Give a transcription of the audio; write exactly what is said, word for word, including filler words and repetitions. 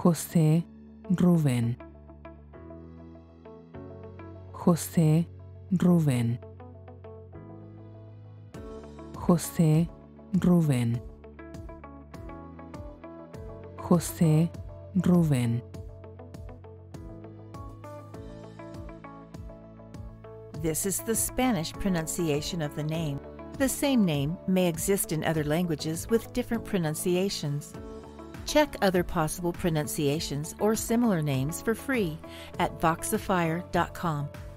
José Ruben. José Ruben. José Ruben. José Ruben. This is the Spanish pronunciation of the name. The same name may exist in other languages with different pronunciations. Check other possible pronunciations or similar names for free at voxifier dot com.